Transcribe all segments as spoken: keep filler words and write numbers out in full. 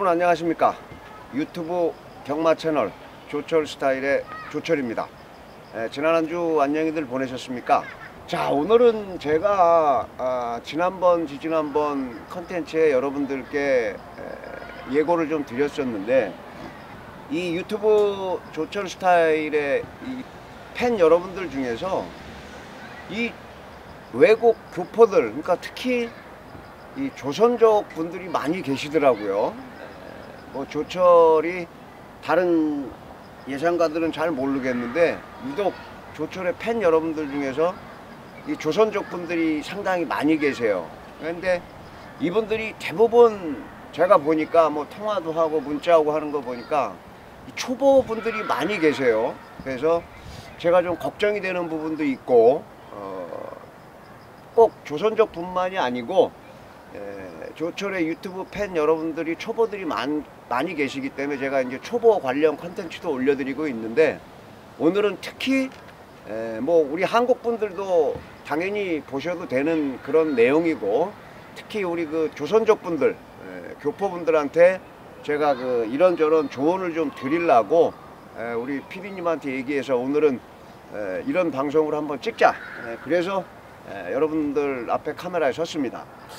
여러분 안녕하십니까. 유튜브 경마 채널 조철 스타일의 조철입니다. 에, 지난 한 주 안녕히들 보내셨습니까? 자, 오늘은 제가 아, 지난번 지지난번 컨텐츠에 여러분들께 에, 예고를 좀 드렸었는데, 이 유튜브 조철 스타일의 이 팬 여러분들 중에서 이 외국 교포들, 그러니까 특히 이 조선족 분들이 많이 계시더라고요. 뭐 조철이 다른 예상가들은 잘 모르겠는데 유독 조철의 팬 여러분들 중에서 이 조선족 분들이 상당히 많이 계세요. 그런데 이분들이 대부분 제가 보니까 뭐 통화도 하고 문자하고 하는 거 보니까 초보 분들이 많이 계세요. 그래서 제가 좀 걱정이 되는 부분도 있고, 어, 꼭 조선족 분만이 아니고 에, 조철의 유튜브 팬 여러분들이 초보들이 많, 많이 계시기 때문에 제가 이제 초보 관련 컨텐츠도 올려드리고 있는데, 오늘은 특히 에, 뭐 우리 한국 분들도 당연히 보셔도 되는 그런 내용이고, 특히 우리 그 조선족 분들, 에, 교포분들한테 제가 그 이런저런 조언을 좀 드리려고 에, 우리 피디님한테 얘기해서 오늘은 에, 이런 방송을 한번 찍자. 에, 그래서 에, 여러분들 앞에 카메라에 섰습니다.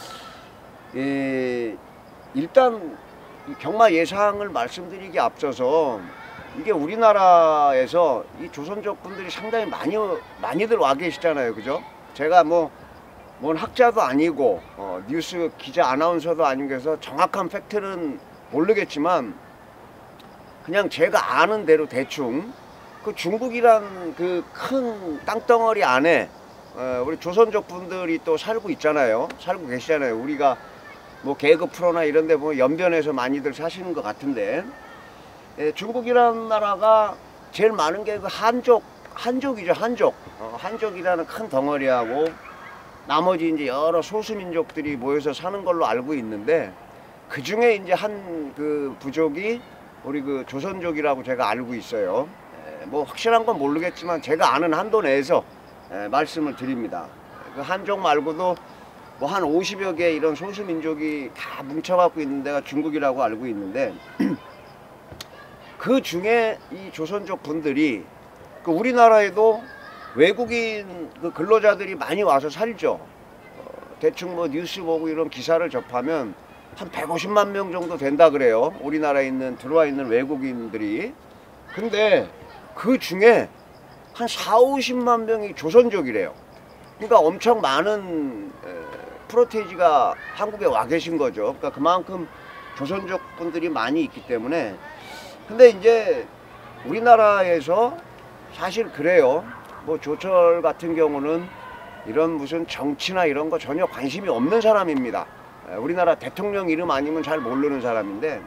에, 일단 이 경마 예상을 말씀드리기 앞서서, 이게 우리나라에서 이 조선족 분들이 상당히 많이 많이들 와 계시잖아요, 그죠? 제가 뭐 뭔 학자도 아니고 어, 뉴스 기자 아나운서도 아니고 해서 정확한 팩트는 모르겠지만, 그냥 제가 아는 대로 대충 그 중국이란 그 큰 땅덩어리 안에 어, 우리 조선족 분들이 또 살고 있잖아요. 살고 계시잖아요. 우리가 뭐 개그 프로나 이런 데 보면 연변에서 많이들 사시는 것 같은데, 예, 중국이라는 나라가 제일 많은 게 그 한족, 한족이죠. 한족. 어, 한족이라는 큰 덩어리하고 나머지 이제 여러 소수민족들이 모여서 사는 걸로 알고 있는데, 그 중에 이제 한 그 부족이 우리 그 조선족이라고 제가 알고 있어요. 에, 뭐 확실한 건 모르겠지만 제가 아는 한도 내에서 에, 말씀을 드립니다. 그 한족 말고도 뭐 한 오십여 개 이런 소수민족이 다 뭉쳐갖고 있는 데가 중국이라고 알고 있는데, 그 중에 이 조선족 분들이 그 우리나라에도 외국인 그 근로자들이 많이 와서 살죠. 어, 대충 뭐 뉴스 보고 이런 기사를 접하면 한 백오십만 명 정도 된다 그래요. 우리나라에 있는 들어와 있는 외국인들이. 근데 그 중에 한 사오십만 명이 조선족이래요. 그러니까 엄청 많은 프로테이지가 한국에 와 계신 거죠. 그러니까 그만큼 조선족 분들이 많이 있기 때문에. 근데 이제 우리나라에서 사실 그래요. 뭐 조철 같은 경우는 이런 무슨 정치나 이런 거 전혀 관심이 없는 사람입니다. 우리나라 대통령 이름 아니면 잘 모르는 사람인데,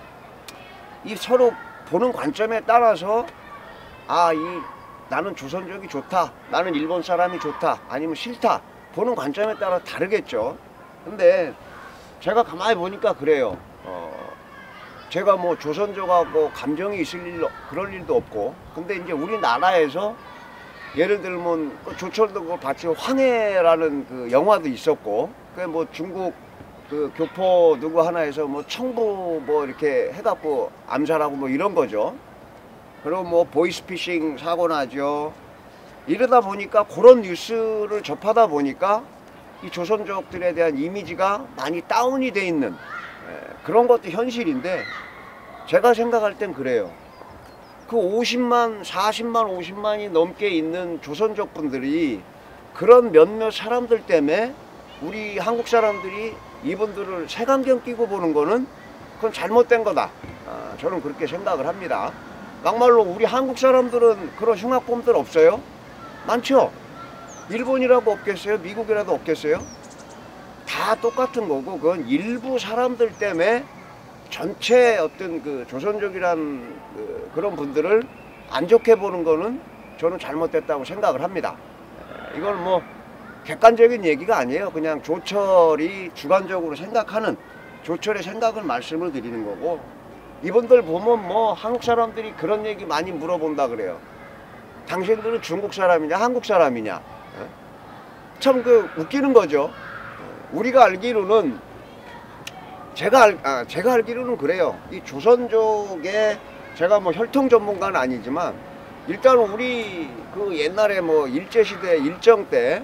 이 서로 보는 관점에 따라서 아, 이 나는 조선족이 좋다, 나는 일본 사람이 좋다, 아니면 싫다, 보는 관점에 따라 다르겠죠. 근데 제가 가만히 보니까 그래요. 어, 제가 뭐 조선족하고 감정이 있을 일, 그럴 일도 없고, 근데 이제 우리나라에서 예를 들면 조철도 그걸 봤지, 황해라는 그 영화도 있었고, 그 뭐 중국 그 교포 누구 하나에서 뭐 청부 뭐 이렇게 해갖고 암살하고 뭐 이런 거죠. 그리고 뭐 보이스피싱 사고 나죠. 이러다 보니까 그런 뉴스를 접하다 보니까 이 조선족들에 대한 이미지가 많이 다운이 돼 있는 그런 것도 현실인데, 제가 생각할 땐 그래요. 그 오십만, 사십만, 오십만이 넘게 있는 조선족 분들이 그런 몇몇 사람들 때문에 우리 한국 사람들이 이분들을 색안경 끼고 보는 거는 그건 잘못된 거다. 아, 저는 그렇게 생각을 합니다. 막말로 우리 한국 사람들은 그런 흉악범들 없어요? 많죠? 일본이라고 없겠어요? 미국이라도 없겠어요? 다 똑같은 거고, 그건 일부 사람들 때문에 전체 어떤 그 조선족이란 그 그런 분들을 안 좋게 보는 거는 저는 잘못됐다고 생각을 합니다. 이건 뭐 객관적인 얘기가 아니에요. 그냥 조철이 주관적으로 생각하는, 조철의 생각을 말씀을 드리는 거고, 이분들 보면 뭐 한국 사람들이 그런 얘기 많이 물어본다 그래요. 당신들은 중국 사람이냐 한국 사람이냐. 참 그 웃기는 거죠. 우리가 알기로는 제가 알, 아, 제가 알기로는 그래요. 이 조선족의, 제가 뭐 혈통 전문가는 아니지만 일단 우리 그 옛날에 뭐 일제시대 일정 때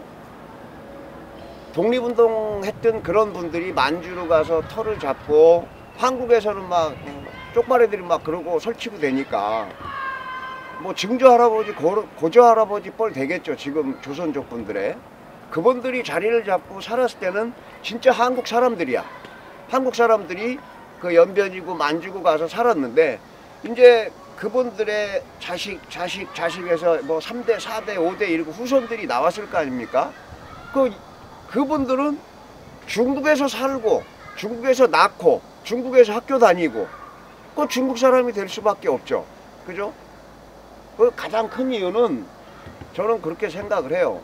독립운동 했던 그런 분들이 만주로 가서 터를 잡고 한국에서는 막 쪽발애들이 막 그러고 설치고 되니까 뭐 증조 할아버지 고, 고조 할아버지 뻘 되겠죠. 지금 조선족 분들의 그분들이 자리를 잡고 살았을 때는 진짜 한국 사람들이야. 한국 사람들이 그 연변이고 만주고 가서 살았는데 이제 그분들의 자식 자식 자식에서 뭐 삼 대 사 대 오 대 이러고 후손들이 나왔을 거 아닙니까? 그 그분들은 중국에서 살고 중국에서 낳고 중국에서 학교 다니고 그 중국 사람이 될 수밖에 없죠. 그죠? 그 가장 큰 이유는 저는 그렇게 생각을 해요.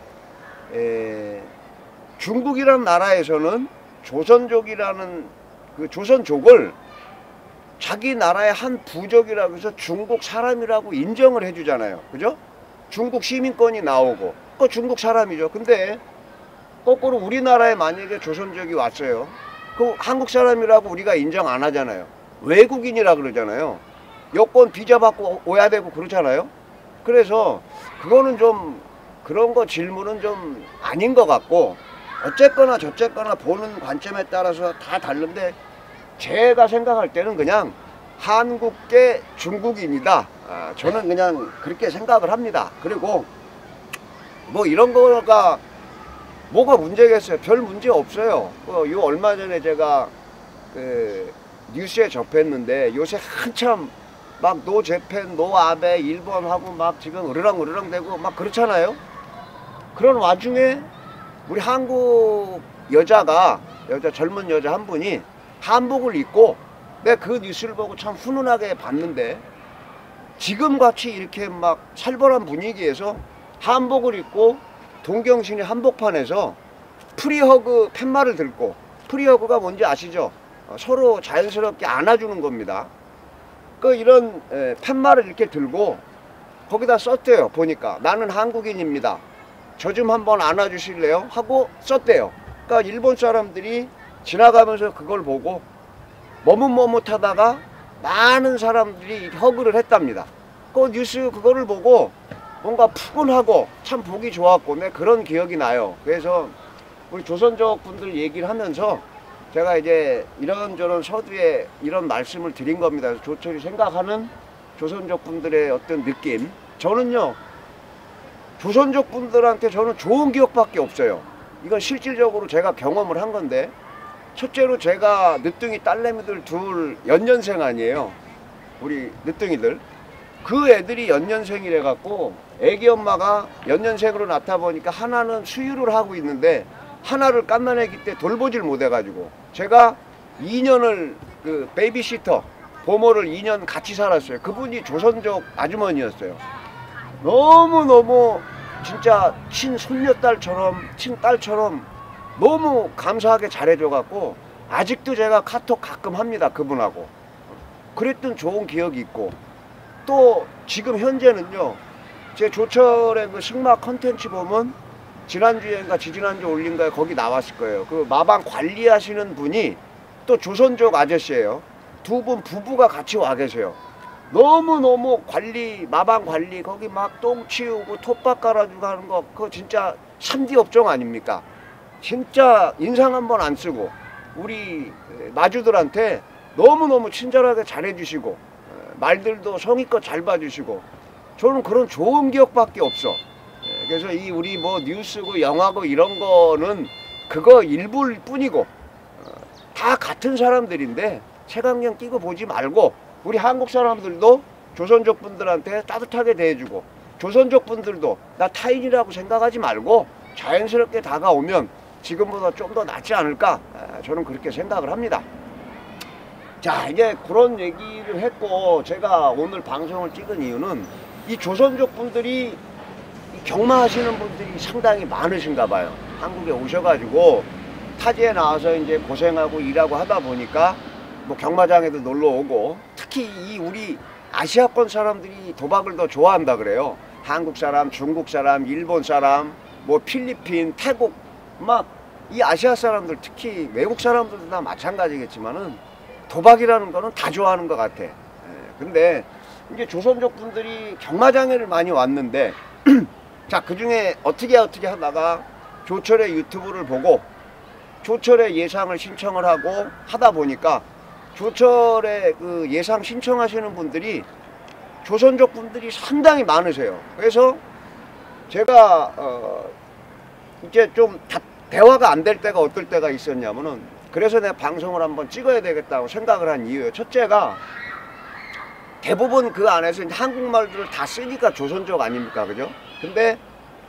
에, 중국이라는 나라에서는 조선족이라는 그 조선족을 자기 나라의 한 부족이라고 해서 중국 사람이라고 인정을 해주잖아요. 그죠? 중국 시민권이 나오고 그 중국 사람이죠. 근데 거꾸로 우리나라에 만약에 조선족이 왔어요. 그 한국 사람이라고 우리가 인정 안 하잖아요. 외국인이라 그러잖아요. 여권 비자 받고 오야 되고 그렇잖아요. 그래서 그거는 좀 그런 거 질문은 좀 아닌 것 같고 어쨌거나 저쨌거나 보는 관점에 따라서 다 다른데 제가 생각할 때는 그냥 한국계 중국인이다. 아, 저는 그냥 그렇게 생각을 합니다. 그리고 뭐 이런 거가 뭐가 문제겠어요? 별 문제 없어요. 어, 요 얼마 전에 제가 그 뉴스에 접했는데 요새 한참 막 노 재팬, 노 아베, 일본하고 막 지금 으르렁 으르렁 되고 막 그렇잖아요. 그런 와중에 우리 한국 여자가 여자 젊은 여자 한 분이 한복을 입고 내가 그 뉴스를 보고 참 훈훈하게 봤는데 지금같이 이렇게 막 살벌한 분위기에서 한복을 입고 동경시내 한복판에서 프리허그 팻말을 들고 프리허그가 뭔지 아시죠? 어, 서로 자연스럽게 안아주는 겁니다. 그 이런 에, 팻말을 이렇게 들고 거기다 썼대요. 보니까 나는 한국인입니다. 저 좀 한번 안아주실래요? 하고 썼대요. 그러니까 일본 사람들이 지나가면서 그걸 보고 머뭇머뭇하다가 많은 사람들이 허그를 했답니다. 그 뉴스 그거를 보고 뭔가 푸근하고 참 보기 좋았고 네, 그런 기억이 나요. 그래서 우리 조선족 분들 얘기를 하면서 제가 이제 이런저런 서두에 이런 말씀을 드린 겁니다. 조철이 생각하는 조선족 분들의 어떤 느낌. 저는요 조선족 분들한테 저는 좋은 기억밖에 없어요. 이건 실질적으로 제가 경험을 한 건데 첫째로 제가 늦둥이 딸내미들 둘 연년생 아니에요. 우리 늦둥이들. 그 애들이 연년생이래 갖고 애기 엄마가 연년생으로 낳다 보니까 하나는 수유를 하고 있는데 하나를 깐난 애기 때 돌보질 못해 가지고 제가 이 년을 그 베이비시터 보모를 이 년 같이 살았어요. 그분이 조선족 아주머니였어요. 너무너무 진짜 친손녀딸처럼 친딸처럼 너무 감사하게 잘해줘 갖고 아직도 제가 카톡 가끔 합니다. 그분하고. 그랬던 좋은 기억이 있고 또 지금 현재는요 제 조철의 그 승마 컨텐츠 보면 지난주에인가 지지난주 올린가에 거기 나왔을 거예요. 그 마방 관리하시는 분이 또 조선족 아저씨예요. 두 분 부부가 같이 와 계세요. 너무너무 관리 마방 관리 거기 막 똥 치우고 톱밥 깔아주고 하는 거 그거 진짜 삼 디 업종 아닙니까? 진짜 인상 한번 안 쓰고 우리 마주들한테 너무너무 친절하게 잘해주시고 말들도 성의껏 잘 봐주시고 저는 그런 좋은 기억밖에 없어. 그래서 이 우리 뭐 뉴스고 영화고 이런 거는 그거 일부일 뿐이고 다 같은 사람들인데 색안경 끼고 보지 말고 우리 한국 사람들도 조선족 분들한테 따뜻하게 대해주고 조선족 분들도 나 타인이라고 생각하지 말고 자연스럽게 다가오면 지금보다 좀 더 낫지 않을까 저는 그렇게 생각을 합니다. 자 이제 그런 얘기를 했고 제가 오늘 방송을 찍은 이유는 이 조선족 분들이 경마하시는 분들이 상당히 많으신가 봐요. 한국에 오셔가지고 타지에 나와서 이제 고생하고 일하고 하다 보니까 뭐 경마장에도 놀러 오고 특히 이 우리 아시아권 사람들이 도박을 더 좋아한다 그래요. 한국 사람, 중국 사람, 일본 사람, 뭐 필리핀, 태국 막 이 아시아 사람들, 특히 외국 사람들도 다 마찬가지겠지만은 도박이라는 거는 다 좋아하는 것 같아. 예, 근데 이제 조선족 분들이 경마장에를 많이 왔는데 자, 그 중에 어떻게 어떻게 하다가 조철의 유튜브를 보고 조철의 예상을 신청을 하고 하다 보니까 조철의 그 예상 신청하시는 분들이 조선족 분들이 상당히 많으세요. 그래서 제가 어 이제 좀 다, 대화가 안 될 때가 어떨 때가 있었냐면은, 그래서 내가 방송을 한번 찍어야 되겠다고 생각을 한 이유예요. 첫째가 대부분 그 안에서 이제 한국말들을 다 쓰니까 조선족 아닙니까, 그죠? 근데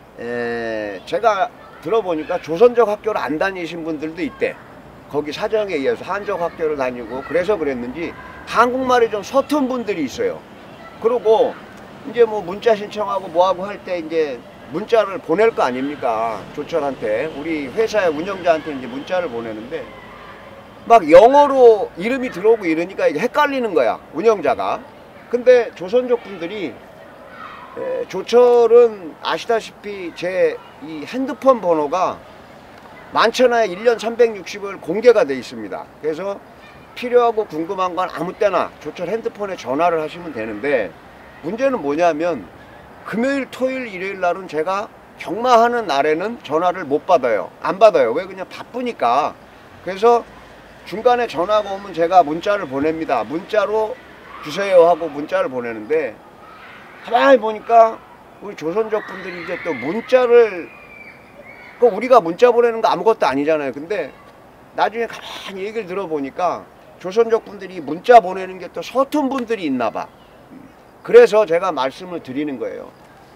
에 제가 들어보니까 조선족 학교를 안 다니신 분들도 있대. 거기 사정에 의해서 한족 학교를 다니고, 그래서 그랬는지 한국말이 좀 서툰 분들이 있어요. 그리고 이제 뭐 문자 신청하고 뭐하고 할 때 이제 문자를 보낼 거 아닙니까, 조철한테. 우리 회사의 운영자한테 이제 문자를 보내는데 막 영어로 이름이 들어오고 이러니까 이게 헷갈리는 거야, 운영자가. 근데 조선족 분들이 에, 조철은 아시다시피 제 이 핸드폰 번호가 만천하에 일 년 삼백육십일 공개가 돼 있습니다. 그래서 필요하고 궁금한 건 아무 때나 조철 핸드폰에 전화를 하시면 되는데, 문제는 뭐냐면 금요일, 토요일, 일요일 날은 제가 경마하는 날에는 전화를 못 받아요. 안 받아요. 왜? 그냥 바쁘니까. 그래서 중간에 전화가 오면 제가 문자를 보냅니다. 문자로 주세요 하고 문자를 보내는데, 가만히 보니까 우리 조선족 분들이 이제 또 문자를, 그 우리가 문자 보내는 거 아무것도 아니잖아요. 근데 나중에 가만히 얘기를 들어보니까 조선족 분들이 문자 보내는 게 또 서툰 분들이 있나 봐. 그래서 제가 말씀을 드리는 거예요.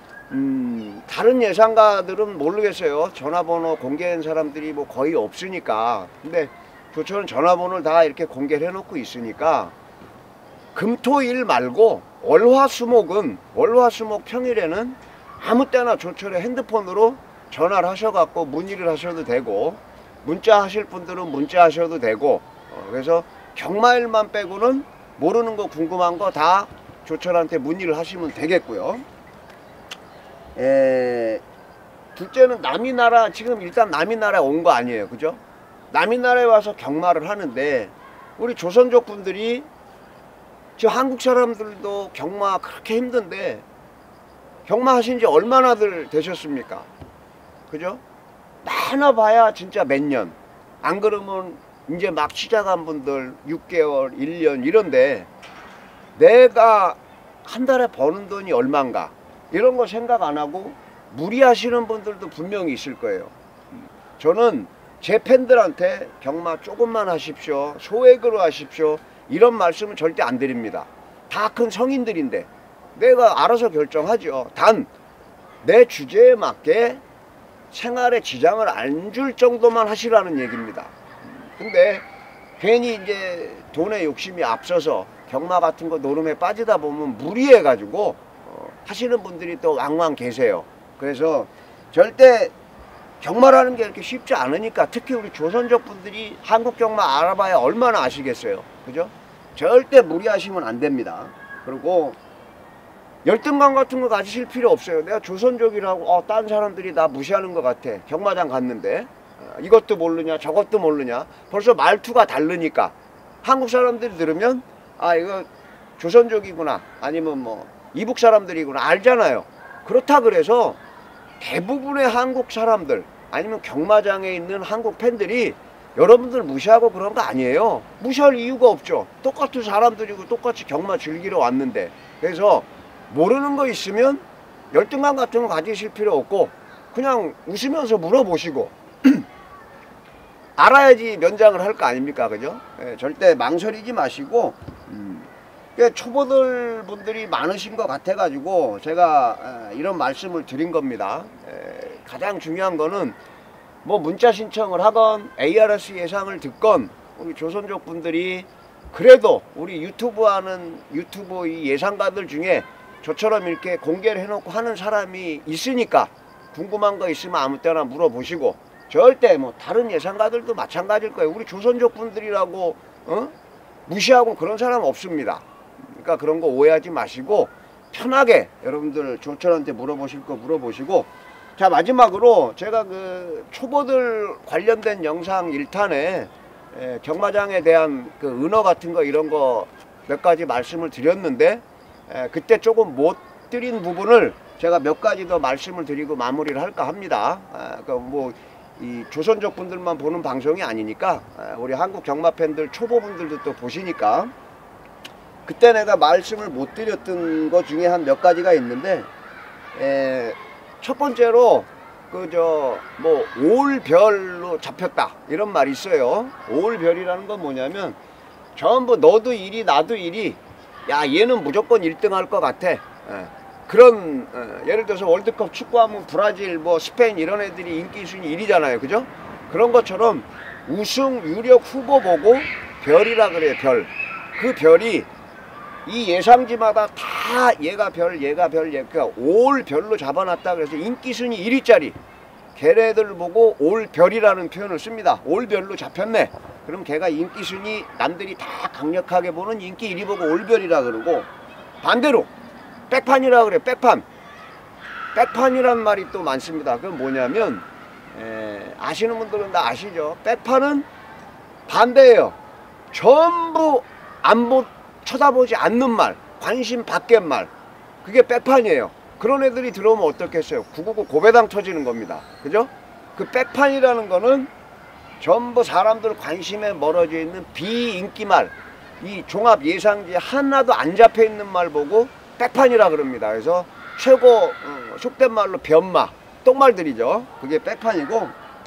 음, 다른 예상가들은 모르겠어요. 전화번호 공개한 사람들이 뭐 거의 없으니까. 근데 조철은 전화번호를 다 이렇게 공개를 해놓고 있으니까 금토일 말고 월화수목은, 월화수목 평일에는 아무 때나 조철의 핸드폰으로 전화를 하셔갖고 문의를 하셔도 되고, 문자 하실 분들은 문자 하셔도 되고, 어, 그래서 경마일만 빼고는 모르는 거 궁금한 거 다 조철한테 문의를 하시면 되겠고요. 에, 둘째는 남이 나라, 지금 일단 남이 나라에 온 거 아니에요, 그죠? 남이 나라에 와서 경마를 하는데 우리 조선족 분들이, 지금 한국 사람들도 경마 그렇게 힘든데 경마 하신 지 얼마나들 되셨습니까? 그죠? 많아 봐야 진짜 몇 년, 안 그러면 이제 막 시작한 분들 육 개월, 일 년 이런데, 내가 한 달에 버는 돈이 얼만가 이런 거 생각 안 하고 무리하시는 분들도 분명히 있을 거예요. 저는 제 팬들한테 경마 조금만 하십시오, 소액으로 하십시오, 이런 말씀은 절대 안 드립니다. 다 큰 성인들인데 내가 알아서 결정하죠. 단 내 주제에 맞게 생활에 지장을 안 줄 정도만 하시라는 얘기입니다. 근데 괜히 이제 돈의 욕심이 앞서서 경마 같은 거 노름에 빠지다 보면 무리해 가지고 어, 하시는 분들이 또 왕왕 계세요. 그래서 절대 경마라는 게 이렇게 쉽지 않으니까, 특히 우리 조선족 분들이 한국 경마 알아봐야 얼마나 아시겠어요, 그죠? 절대 무리하시면 안 됩니다. 그리고 열등감 같은 거 가지실 필요 없어요. 내가 조선족이라고 어, 딴 사람들이 나 무시하는 것 같아. 경마장 갔는데 어, 이것도 모르냐 저것도 모르냐, 벌써 말투가 다르니까 한국 사람들이 들으면 아, 이거 조선족이구나, 아니면 뭐 이북 사람들이구나 알잖아요. 그렇다 그래서 대부분의 한국 사람들, 아니면 경마장에 있는 한국 팬들이 여러분들 무시하고 그런 거 아니에요. 무시할 이유가 없죠. 똑같은 사람들이고 똑같이 경마 즐기러 왔는데. 그래서 모르는 거 있으면 열등감 같은 거 가지실 필요 없고 그냥 웃으면서 물어보시고 알아야지 면장을 할 거 아닙니까, 그죠? 예, 절대 망설이지 마시고. 음, 초보들 분들이 많으신 것 같아 가지고 제가 에, 이런 말씀을 드린 겁니다. 에, 가장 중요한 거는 뭐 문자 신청을 하건 에이알에스 예상을 듣건, 우리 조선족 분들이 그래도 우리 유튜브 하는 유튜브 이 예상가들 중에 저처럼 이렇게 공개를 해놓고 하는 사람이 있으니까 궁금한 거 있으면 아무 때나 물어보시고, 절대 뭐 다른 예상가들도 마찬가지일 거예요. 우리 조선족 분들이라고 어? 무시하고 그런 사람 없습니다. 그러니까 그런 거 오해하지 마시고 편하게 여러분들 조철한테 물어보실 거 물어보시고. 자, 마지막으로 제가 그 초보들 관련된 영상 일 탄에 에, 경마장에 대한 그 은어 같은 거 이런 거 몇 가지 말씀을 드렸는데 에, 그때 조금 못 드린 부분을 제가 몇 가지 더 말씀을 드리고 마무리를 할까 합니다. 에, 그 뭐 이 조선족 분들만 보는 방송이 아니니까 에, 우리 한국 경마 팬들 초보분들도 또 보시니까 그때 내가 말씀을 못 드렸던 것 중에 한 몇 가지가 있는데 에, 첫 번째로 그 저 뭐 올별로 잡혔다 이런 말이 있어요. 올별이라는 건 뭐냐면 전부 너도 일 위 나도 일 위 야 얘는 무조건 일 등 할 것 같아. 예. 그런 예. 예를 들어서 월드컵 축구하면 브라질 뭐 스페인 이런 애들이 인기 순위 일 위잖아요. 그죠? 그런 것처럼 우승 유력 후보 보고 별이라 그래요. 별. 그 별이 이 예상지마다 다 얘가 별 얘가 별 얘가 올 별로 잡아놨다. 그래서 인기순위 일 위짜리 걔네들 보고 올 별이라는 표현을 씁니다. 올 별로 잡혔네. 그럼 걔가 인기순위 남들이 다 강력하게 보는 인기 일 위 보고 올 별이라 그러고, 반대로 백판이라 그래. 백판 백판이란 말이 또 많습니다. 그건 뭐냐면 에, 아시는 분들은 다 아시죠. 백판은 반대예요. 전부 안 보 쳐다보지 않는 말, 관심 밖의 말, 그게 백판이에요. 그런 애들이 들어오면 어떻겠어요? 구구구 고배당 터지는 겁니다. 그죠? 그 백판이라는 거는 전부 사람들 관심에 멀어져 있는 비인기말, 이 종합 예상지에 하나도 안 잡혀 있는 말 보고 백판이라 그럽니다. 그래서 최고 어, 속된 말로 변마, 똥말들이죠. 그게 백판이고,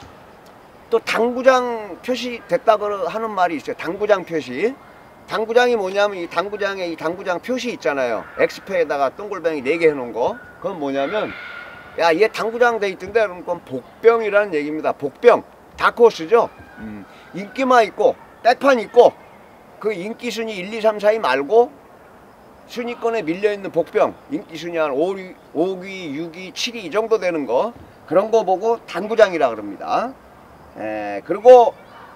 또 당구장 표시 됐다고 하는 말이 있어요. 당구장 표시. 당구장이 뭐냐면 이 당구장에 이 당구장 표시 있잖아요. 엑스페에다가 동글뱅이 네 개 해놓은 거. 그건 뭐냐면 야 얘 당구장 돼 있던데 그럼 그건 복병이라는 얘기입니다. 복병. 다크호스죠. 음. 인기만 있고 백판 있고 그 인기 순위 일, 이, 삼, 사 위 말고 순위권에 밀려있는 복병, 인기 순위 한 오 위, 오 위, 육 위, 칠 위 이 정도 되는 거, 그런 거 보고 당구장이라 그럽니다. 에, 그리고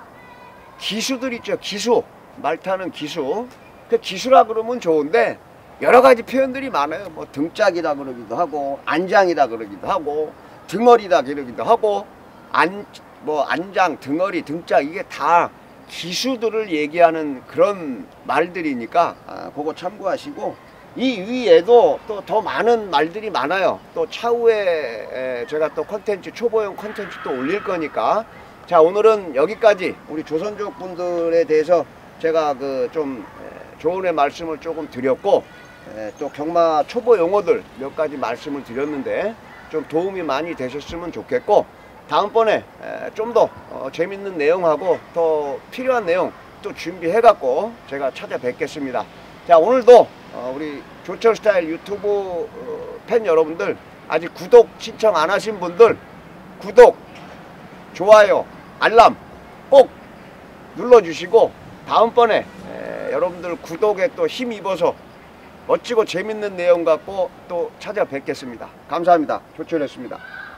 기수들 있죠. 기수. 말타는 기수. 그 기수라 그러면 좋은데 여러 가지 표현들이 많아요. 뭐 등짝이라 그러기도 하고, 안장이라 그러기도 하고, 등어리다 그러기도 하고, 안 뭐 안장, 등어리, 등짝, 이게 다 기수들을 얘기하는 그런 말들이니까 아, 그거 참고하시고, 이 위에도 또 더 많은 말들이 많아요. 또 차후에 에, 제가 또 컨텐츠, 초보용 컨텐츠 또 올릴 거니까. 자, 오늘은 여기까지. 우리 조선족 분들에 대해서 제가 그 좀 조언의 말씀을 조금 드렸고, 에, 또 경마 초보 용어들 몇 가지 말씀을 드렸는데 좀 도움이 많이 되셨으면 좋겠고, 다음번에 좀 더 어, 재밌는 내용하고 더 필요한 내용 또 준비해 갖고 제가 찾아뵙겠습니다. 자, 오늘도 어, 우리 조철스타일 유튜브 어, 팬 여러분들, 아직 구독 신청 안 하신 분들 구독, 좋아요, 알람 꼭 눌러주시고, 다음번에 에, 여러분들 구독에 또 힘입어서 멋지고 재밌는 내용 갖고 또 찾아뵙겠습니다. 감사합니다. 조철이었습니다.